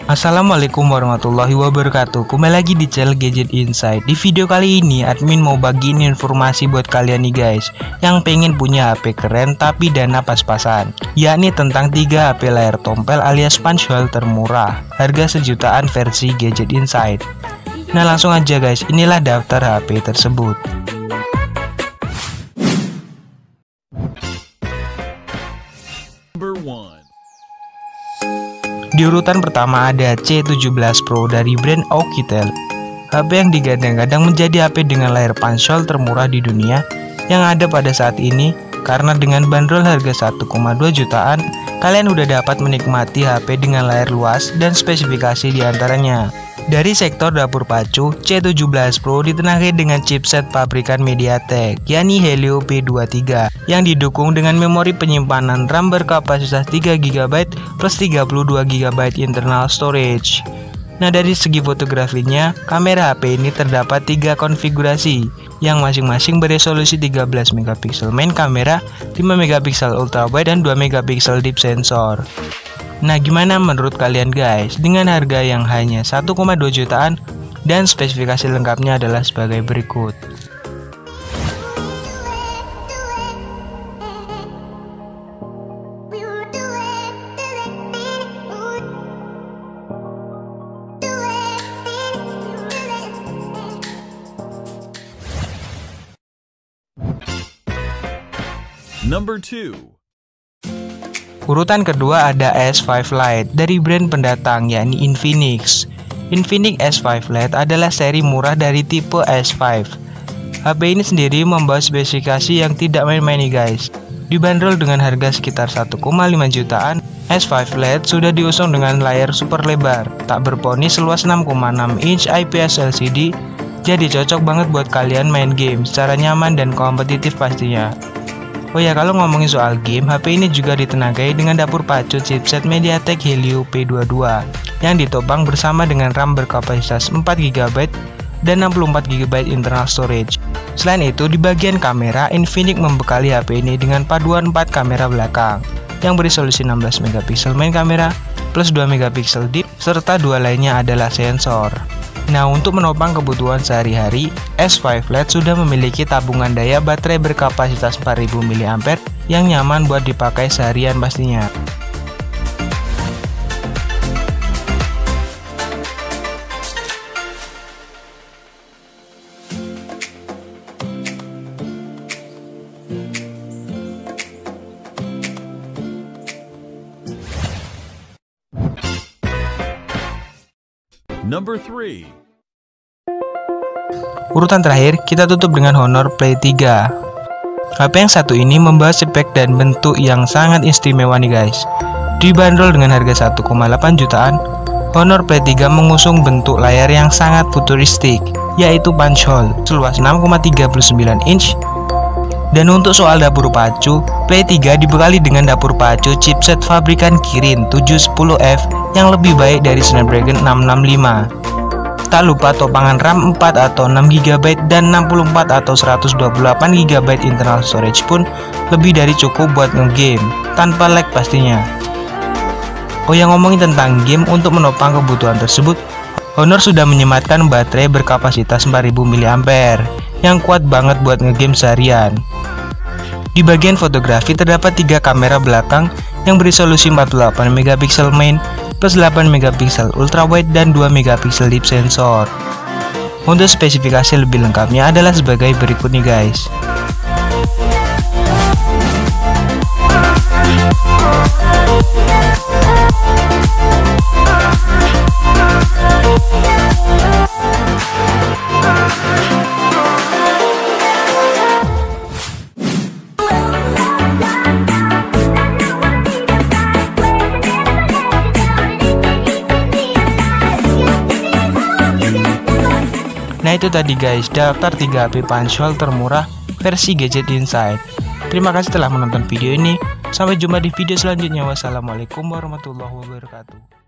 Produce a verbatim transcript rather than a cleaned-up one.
Assalamualaikum warahmatullahi wabarakatuh. Kembali lagi di channel Gadget Insight. Di video kali ini admin mau bagiin informasi buat kalian nih guys, yang pengen punya H P keren tapi dana pas-pasan, yakni tentang tiga H P layar tompel alias punchhole termurah, harga sejutaan versi Gadget Insight. Nah langsung aja guys, inilah daftar H P tersebut. Number one. Di urutan pertama ada C tujuh belas Pro dari brand Oukitel. H P yang digadang-gadang menjadi H P dengan layar punchhole termurah di dunia yang ada pada saat ini, karena dengan bandrol harga satu koma dua jutaan, kalian udah dapat menikmati H P dengan layar luas dan spesifikasi diantaranya. Dari sektor dapur pacu, C tujuh belas Pro ditenagai dengan chipset pabrikan MediaTek, yakni Helio P dua puluh tiga, yang didukung dengan memori penyimpanan RAM berkapasitas tiga giga byte plus tiga puluh dua giga byte internal storage. Nah dari segi fotografinya, kamera H P ini terdapat tiga konfigurasi, yang masing-masing beresolusi tiga belas megapiksel main kamera, lima megapiksel ultrawide, dan dua megapiksel deep sensor. Nah gimana menurut kalian guys, dengan harga yang hanya satu koma dua jutaan dan spesifikasi lengkapnya adalah sebagai berikut. Number two. Urutan kedua ada S lima Lite dari brand pendatang yakni Infinix. Infinix S lima Lite adalah seri murah dari tipe S lima. H P ini sendiri membawa spesifikasi yang tidak main-main nih guys. Dibanderol dengan harga sekitar satu koma lima jutaan, S lima Lite sudah diusung dengan layar super lebar, tak berponi seluas enam koma enam inch I P S L C D. Jadi cocok banget buat kalian main game secara nyaman dan kompetitif pastinya. Oh ya, kalau ngomongin soal game, H P ini juga ditenagai dengan dapur pacu chipset MediaTek Helio P dua puluh dua yang ditopang bersama dengan RAM berkapasitas empat giga byte dan enam puluh empat giga byte internal storage. Selain itu, di bagian kamera, Infinix membekali H P ini dengan paduan empat kamera belakang yang beresolusi enam belas megapiksel main kamera plus dua megapiksel deep, serta dua lainnya adalah sensor. Nah untuk menopang kebutuhan sehari-hari, S lima Lite sudah memiliki tabungan daya baterai berkapasitas empat ribu miliampere hora yang nyaman buat dipakai seharian pastinya. Number three. Urutan terakhir, kita tutup dengan Honor Play tiga. H P yang satu ini membawa spek dan bentuk yang sangat istimewa nih guys. Dibanderol dengan harga satu koma delapan jutaan, Honor Play tiga mengusung bentuk layar yang sangat futuristik, yaitu punchhole seluas enam koma tiga sembilan inch. Dan untuk soal dapur pacu, Play tiga dibekali dengan dapur pacu chipset pabrikan Kirin tujuh sepuluh F yang lebih baik dari Snapdragon enam enam lima. Tak lupa topangan RAM empat atau enam giga byte dan enam puluh empat atau seratus dua puluh delapan giga byte internal storage pun lebih dari cukup buat ngegame tanpa lag pastinya. Oh yang ngomongin tentang game, untuk menopang kebutuhan tersebut, Honor sudah menyematkan baterai berkapasitas empat ribu miliampere hora yang kuat banget buat ngegame seharian. Di bagian fotografi terdapat tiga kamera belakang yang beresolusi empat puluh delapan megapiksel main plus delapan megapiksel ultrawide dan dua megapiksel deep sensor. Untuk spesifikasi lebih lengkapnya adalah sebagai berikut nih guys. Nah itu tadi guys, daftar tiga H P punchhole termurah versi Gadget Insight. Terima kasih telah menonton video ini. Sampai jumpa di video selanjutnya. Wassalamualaikum warahmatullahi wabarakatuh.